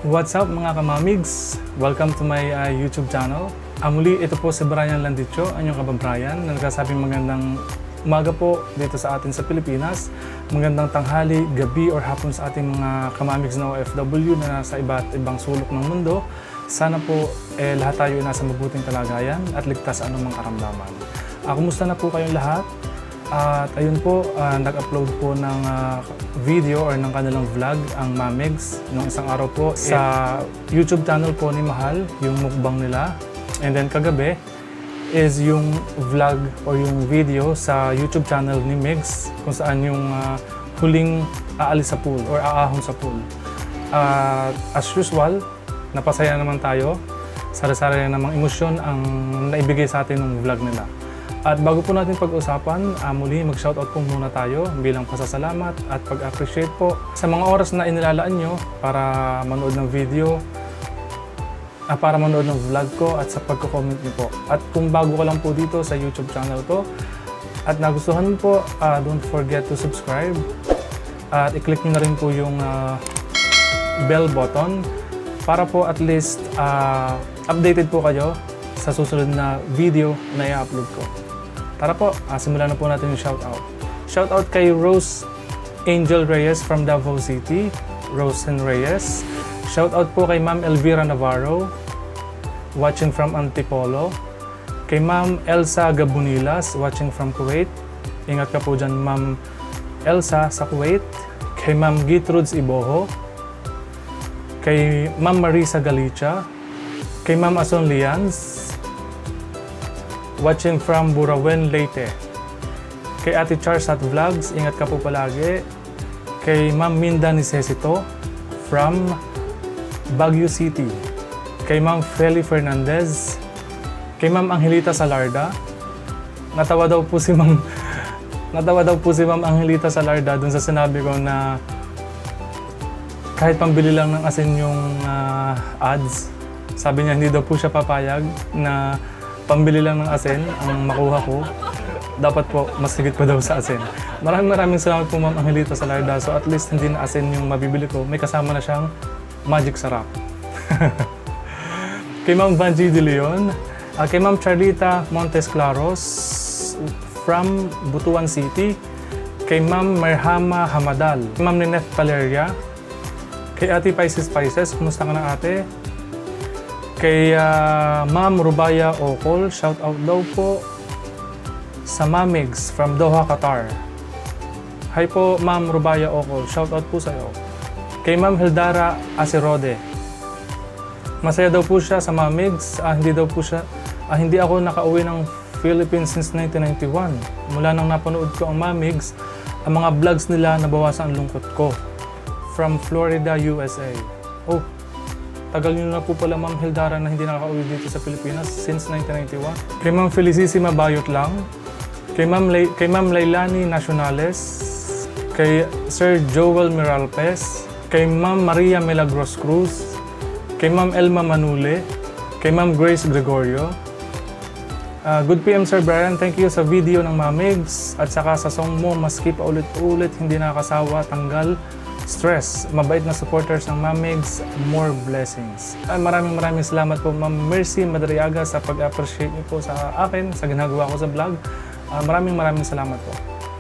What's up mga kamamigs? Welcome to my YouTube channel. Muli, ito po si Brian Landicho, anyong kababrayan, na nagsasabing magandang umaga po dito sa atin sa Pilipinas. Magandang tanghali, gabi, or hapon sa ating mga kamamigs na OFW na nasa iba't ibang sulok ng mundo. Sana po lahat tayo ay nasa mabuting kalagayan at ligtas sa anumang karamdaman. Kumusta na po kayong lahat? At ayun po, nag-upload po ng video or ng kanilang vlog ang Mamigs nung isang araw po sa YouTube channel po ni Mahal, yung mukbang nila. And then kagabi is yung vlog or yung video sa YouTube channel ni Migs kung saan yung huling aalis sa pool or aahon sa pool. As usual, napasaya naman tayo. Sari-sari namang emosyon ang naibigay sa atin ng vlog nila. At bago po natin pag-usapan, muli mag-shoutout po muna tayo bilang pasasalamat at pag-appreciate po sa mga oras na inilalaan nyo para manood ng video, para manood ng vlog ko at sa pagko-comment nyo po. At kung bago ka lang po dito sa YouTube channel ko at nagustuhan mo po, don't forget to subscribe at i-click nyo na rin po yung bell button para po at least updated po kayo sa susunod na video na i-upload ko. Tara po, simulan na po natin yung shoutout. Shoutout kay Rose Angel Reyes from Davao City, Rosen Reyes. Shoutout po kay Ma'am Elvira Navarro, watching from Antipolo. Kay Ma'am Elsa Gabunilas, watching from Kuwait. Ingat ka po dyan, Ma'am Elsa sa Kuwait. Kay Ma'am Gertrudes Iboho. Kay Ma'am Marisa Galicia. Kay Ma'am Ason Lians, watching from Burawen, Leyte. Kay Ate Charsat Vlogs, ingat ka po palagi. Kay Ma'am Minda Necesito from Baguio City. Kay Ma'am Feli Fernandez. Kay Ma'am Angelita Salarda. Natawa daw po si Ma'am Angelita Salarda dun sa sinabi ko na kahit pambili lang ng asin yung ads. Sabi niya hindi daw po siya papayag na pambili lang ng asin ang makuha ko. Dapat po mas higit pa daw sa asin. Maraming salamat po Ma'am Angelita Salarda. So at least hindi na asin yung mabibili ko. May kasama na siyang magic sarap. Kay Ma'am Vanji De Leon. Kay Ma'am Charlita Montes Claros from Butuan City. Kay Ma'am Merhama Hamadal. Kay Ma'am Nineth Valeria. Kay Ate Pisces Spices. Kumusta ka na ate? Kay Ma'am Rubaya Okol, shout out daw po sa Mamigs from Doha, Qatar. Hi po Ma'am Rubaya Okol, shout out po sa iyo. Kay Ma'am Hildara Asirode. Masaya daw po siya sa Mamigs. Hindi ako nakauwi ng Philippines since 1991. Mula nang napanood ko ang Mamigs, ang mga vlogs nila nabawasan ang lungkot ko. From Florida, USA. Oh, tagal nyo na po pala Ma'am Hildara na hindi nakaka-uwi dito sa Pilipinas since 1991. Kay Ma'am Felicissima Bayot lang. Kay Ma'am Lailani Nacionales. Kay Sir Joel Miralpes. Kay Ma'am Maria Milagros Cruz. Kay Ma'am Elma Manule. Kay Ma'am Grace Gregorio. Good PM Sir Brian, thank you sa video ng Mamigs at saka sa song mo maski pa ulit-ulit hindi nakakasawa, tanggal stress. Mabait na supporters ng Mamigs, more blessings. Maraming salamat po Ma'am Mercy Madriaga sa pag-appreciate niyo po sa akin, sa ginagawa ko sa vlog. Maraming salamat po.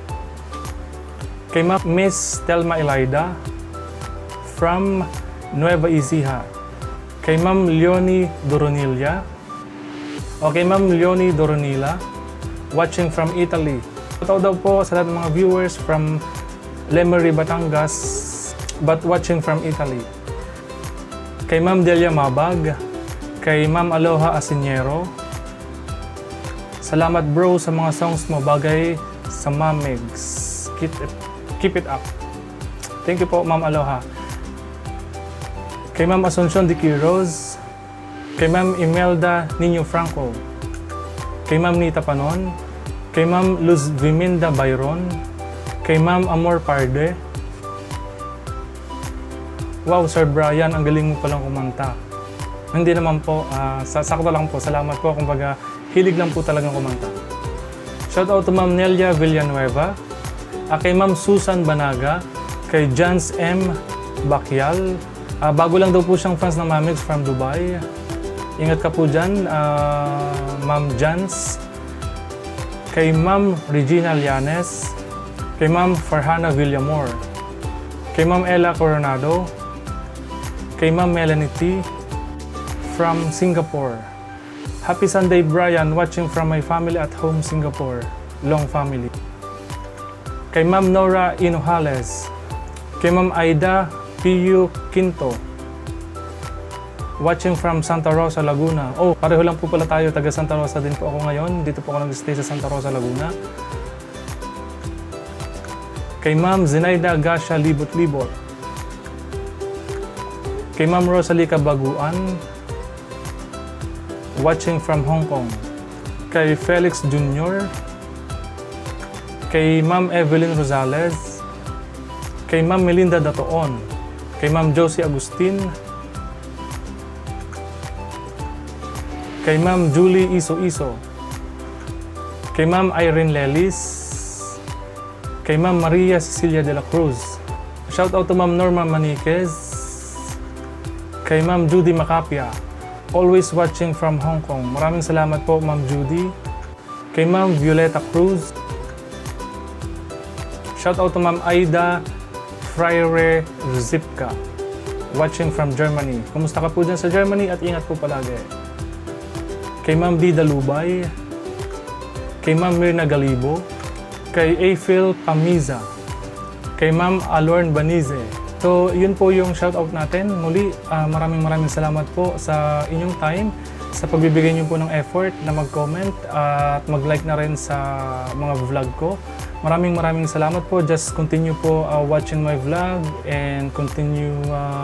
Kay Ma'am Miss Telma Elida from Nueva Ecija. Kay Ma'am Leonie Doronilla. O kay Ma'am Leonie Doronilla, watching from Italy. Ito daw po sa lahat ng mga viewers from Lemery, Batangas, but watching from Italy. Kay Ma'am Delia Mabag. Kay Ma'am Aloha Asiniero. Salamat bro sa mga songs mo bagay sa Mamigs. Keep it up. Thank you po Ma'am Aloha. Kay Ma'am Asuncion de Quiroz. Kay Ma'am Imelda Nino Franco. Kay Ma'am Nita Panon. Kay Ma'am Luz Viminda Byron. Kay Ma'am Amor Parde. Wow, Sir Brian, ang galing mo palang kumanta. Hindi naman po, sakto lang po. Salamat po, kumbaga, hilig lang po talagang kumanta. Shoutout to Ma'am Nelia Villanueva. Kay Ma'am Susan Banaga. Kay Jans M. Bakyal. Bago lang daw po siyang fans ng Mamigs from Dubai. Ingat ka po dyan, Ma'am Jans. Kay Ma'am Regina Llanes. Kay Ma'am Farhana Villamor. Kay Ma'am Ella Coronado. Kay Ma'am Melanie T. From Singapore. Happy Sunday, Brian, watching from my family at home, Singapore. Long family. Kay Ma'am Nora Inojales. Kay Ma'am Aida Piyu Quinto. Watching from Santa Rosa, Laguna. Oh, pareho lang po pala tayo. Taga Santa Rosa din po ako ngayon. Dito po ako nag-stay sa Santa Rosa, Laguna. Kay Ma'am Zenaida Gasha Libot-Libot. Kay Ma'am Rosalie Baguan. Watching from Hong Kong. Kay Felix Jr. Kay Ma'am Evelyn Rosales. Kay Ma'am Melinda Datoon. Kay Ma'am Josie Agustin. Kay Ma'am Julie Iso-Iso. Kay Ma'am Irene Lelis. Kay Ma'am Maria Cecilia de la Cruz. Shout out to Ma'am Norma Maniquez. Kay Ma'am Judy Macapia. Always watching from Hong Kong. Maraming salamat po, Ma'am Judy. Kay Ma'am Violeta Cruz. Shout out to Ma'am Aida Freire Zipka. Watching from Germany. Kumusta ka po dyan sa Germany at ingat po palagi. Kay Ma'am Dida Lubay. Kay Ma'am Mirna Galibo. Kay Eiffel Pamiza. Kay Ma'am Alorn Banize. So, yun po yung shoutout natin. Muli, maraming salamat po sa inyong time, sa pagbibigay niyo po ng effort na mag-comment at mag-like na rin sa mga vlog ko. Maraming salamat po. Just continue po watching my vlog and continue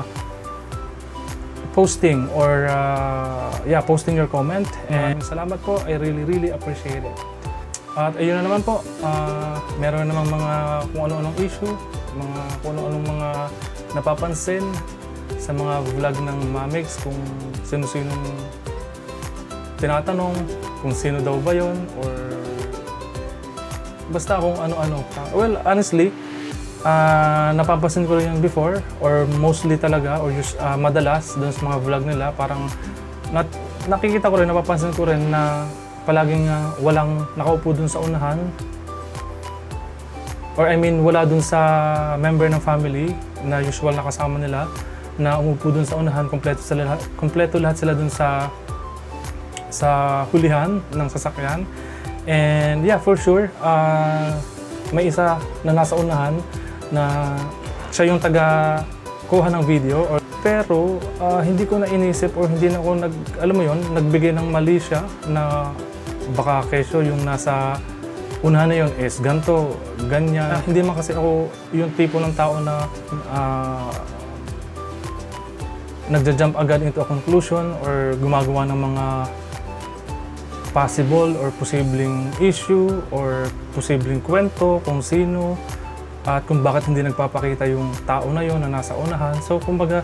posting or posting your comment. And salamat po. I really appreciate it. At ayun na naman po. Meron namang mga kung ano-anong issue, kung ano-anong mga napapansin sa mga vlog ng Mamigs, kung sino-sino tinatanong, kung sino daw ba yun, or basta kung ano-ano. Well, honestly, napapansin ko rin yan before, or mostly talaga, or madalas dun sa mga vlog nila, parang nakikita ko rin, napapansin ko rin na palaging walang nakaupo dun sa unahan. Or I mean, wala dun sa member ng family na usual na kasama nila na umupo dun sa unahan, kompleto lahat sila dun sa hulihan ng sasakyan. And yeah, for sure, may isa na nasa unahan na siya yung taga-kuha ng video. Pero hindi ko na inisip or hindi na ako nagbigay ng mali siya na baka kesyo yung nasa unahan na yun is ganto, ganyan. Hindi man kasi ako yung tipo ng tao na nagja-jump agad into a conclusion or gumagawa ng mga possible or posibleng issue or posibleng kwento kung sino at kung bakit hindi nagpapakita yung tao na yon na nasa unahan. So kumbaga,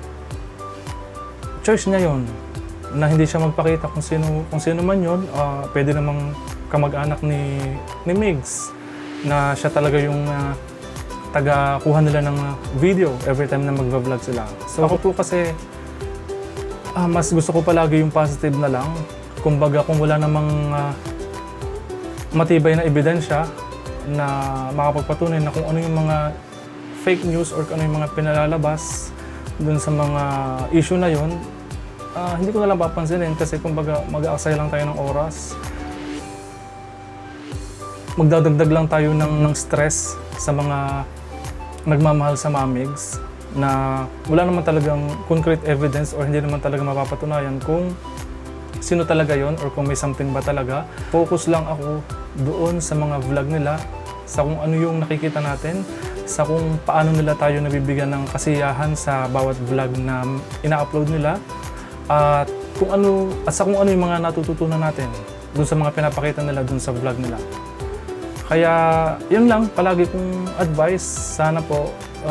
choice niya yon na hindi siya magpakita kung sino man yon. Pwede namang kamag-anak ni Migs na siya talaga yung taga-kuha nila ng video every time na mag-vlog sila. So ako po kasi mas gusto ko palagi yung positive na lang. Kumbaga, kung wala namang matibay na ebidensya na makapagpatunay na kung ano yung mga fake news or kung ano yung mga pinalalabas dun sa mga issue na yun, hindi ko na lang papansinin kasi kumbaga mag-aaksaya lang tayo ng oras. Magdadagdag lang tayo ng stress sa mga nagmamahal sa Mamigs na wala naman talagang concrete evidence or hindi naman talaga mapapatunayan kung sino talaga yon or kung may something ba talaga. Focus lang ako doon sa mga vlog nila, sa kung ano yung nakikita natin, sa kung paano nila tayo nabibigyan ng kasiyahan sa bawat vlog na ina-upload nila, at sa kung ano yung mga natututunan natin doon sa mga pinapakita nila doon sa vlog nila. Kaya yun lang, palagi kong advice, sana po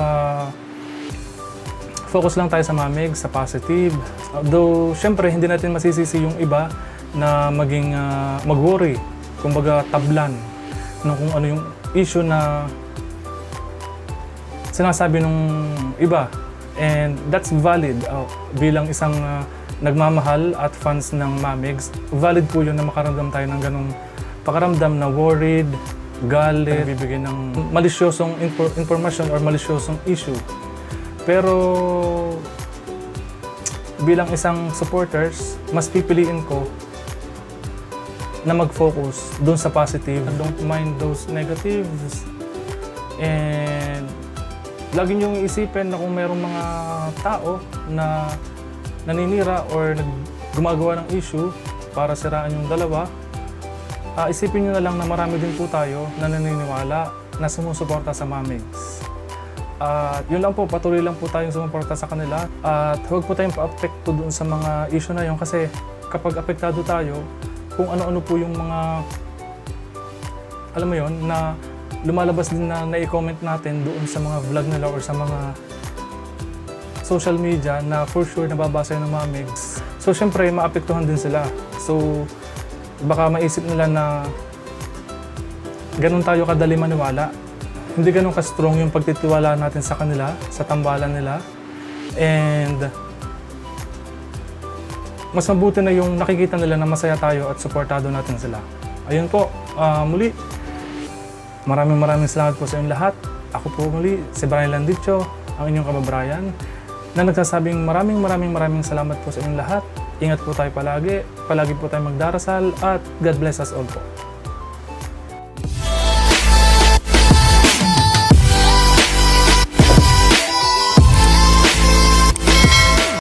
focus lang tayo sa Mamigs, sa positive. Though, syempre, hindi natin masisisi yung iba na maging mag-worry, kumbaga tablan ng kung ano yung issue na sinasabi ng iba And that's valid bilang isang nagmamahal at fans ng Mamigs. Valid po yun na makaramdam tayo ng ganong pakaramdam na worried, galit, bibigay ng malisyosong informasyon or malisyosong issue. Pero bilang isang supporters, mas pipiliin ko na mag-focus dun sa positive. Don't mind those negatives. And lagi niyong iisipin na kung mayroong mga tao na naninira or gumagawa ng issue para siraan yung dalawa, isipin niyo na lang na marami din po tayo na naniniwala na sumusuporta sa Mamigs. At yun lang po, patuloy lang po tayong sumuporta sa kanila at huwag po tayong pa-apekto dun sa mga issue na yun kasi kapag apektado tayo, kung ano-ano po yung mga, alam mo yun, na lumalabas din na nai-comment natin doon sa mga vlog nila or sa mga social media na for sure nababasa yun ng Mamigs. So syempre, maapektuhan din sila. So baka maisip nila na ganun tayo kadali maniwala. Hindi ganun ka-strong yung pagtitiwala natin sa kanila, sa tambalan nila. And mas mabuti na yung nakikita nila na masaya tayo at suportado natin sila. Ayun po, muli, maraming salamat po sa inyong lahat. Ako po muli, si Brian Landicho, ang inyong kababrayan, na nagsasabing maraming salamat po sa inyong lahat. Ingat po tayo palagi po tayo magdarasal at God bless us all po.